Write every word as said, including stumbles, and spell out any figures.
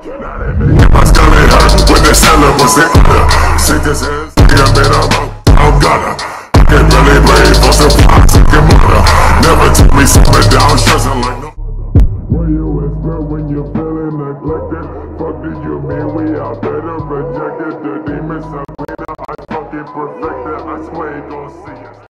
My skull ain't hurt when the seller was the owner. Sick as hell, yeah, man, I'm up, I'm gonna. I can't really blame for some toxic murder. Never took me something down, stressing like no. Where you whisper when you're feeling neglected? Fuck do you mean we are better rejected? The demons are winner, I fucking perfected. I swear you gon' see us.